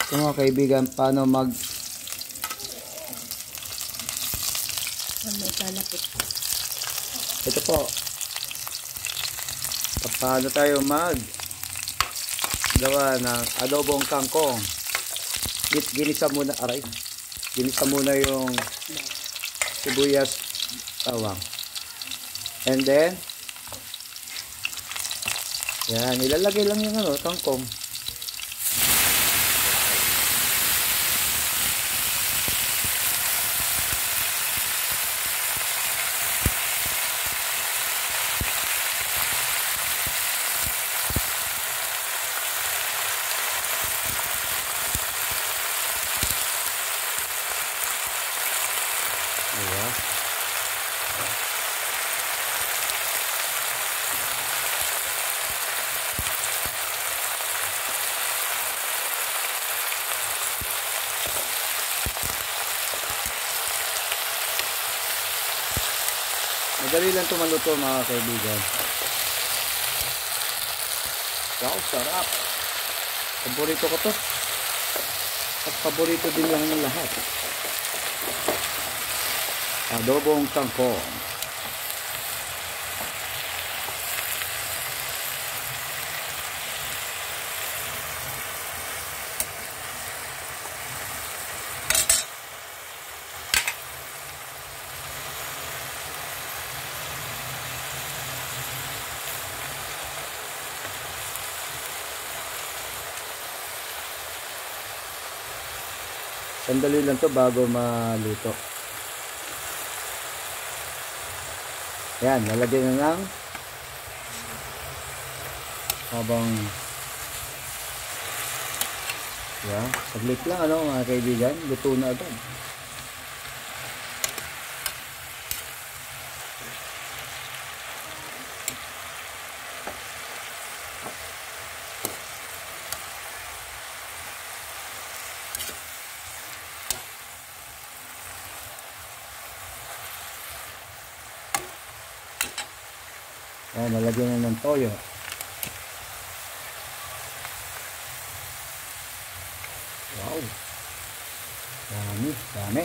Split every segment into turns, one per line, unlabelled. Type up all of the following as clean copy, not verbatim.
So mga kaibigan, paano mag
may kalapit.
ito po, paano tayo mag gawa ng adobong kangkong. Ginisa muna, ginisa muna yung sibuyas, bawang, and then yan, ilalagay lang yung kangkong. Diba? Madali lang ito maluto mga kaibigan. Wow, sarap. Paborito ko to. At paborito din lang ng lahat. Adobong kangkong. Sandali lang to bago maluto. Yan, lalagyan na lang habang yan, saglit lang mga kaibigan, luto na agad. Ayan, lalagyan na ng toyo. Wow. Dami, dami.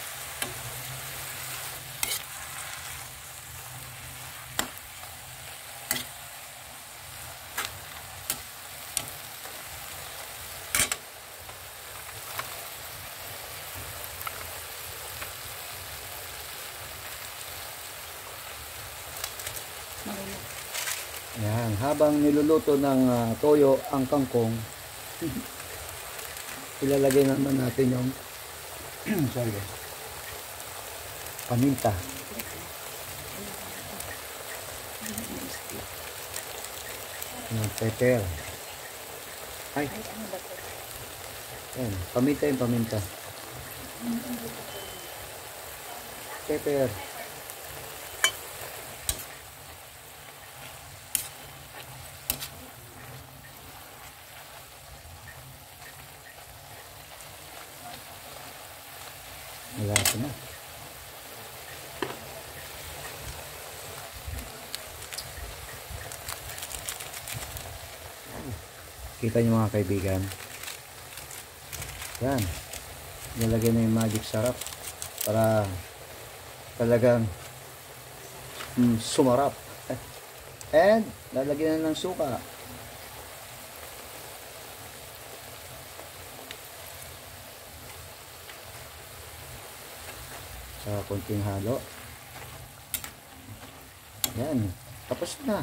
Ayan, habang niluluto ng toyo ang kangkong, ilalagay naman natin yung sorry, paminta. Yung pepper. Ay. Ayan, paminta yung paminta. Pepper. Malasa na. Kita nyo mga kaibigan. Yan. Nilagay na yung magic sarap para talagang sumarap. And lalagyan na ng suka. Sa konting halo. Yan. Tapos na.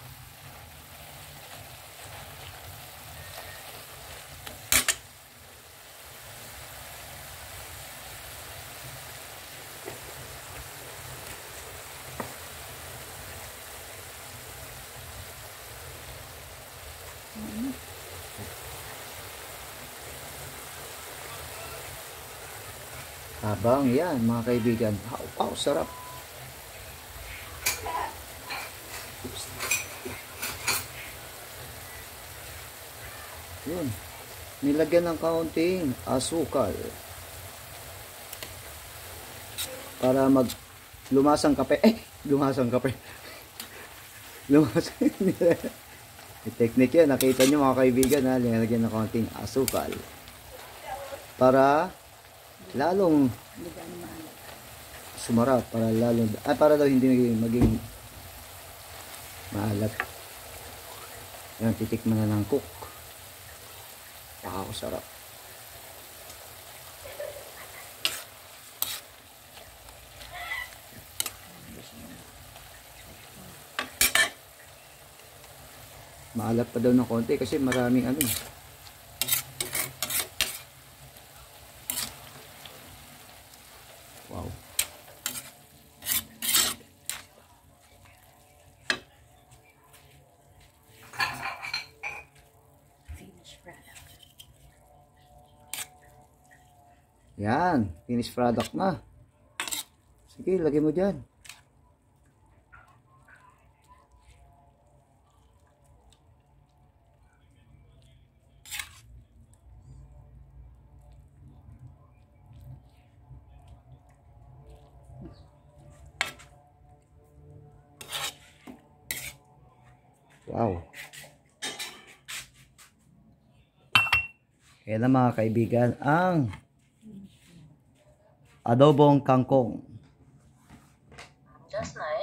Habang yan mga kaibigan, wow, sarap. Yun, nilagyan ng kaunting asukal para lumasang kape. Lumasang kape. Lumasang. May technique yan, nakita nyo mga kaibigan, nilagyan ng kaunting asukal. para lalong
Hindi gaano maalat.
sumarap, para daw hindi maging maalat. Yan, titikman na ng cook. Pakakasarap. Maalat pa daw ng konti kasi maraming ano. Wow.
Finished product.
Yan, finished product na. Sige, lagay mo dyan. Wow. Kaya na mga kaibigan, ang adobong kangkong.
Just nice.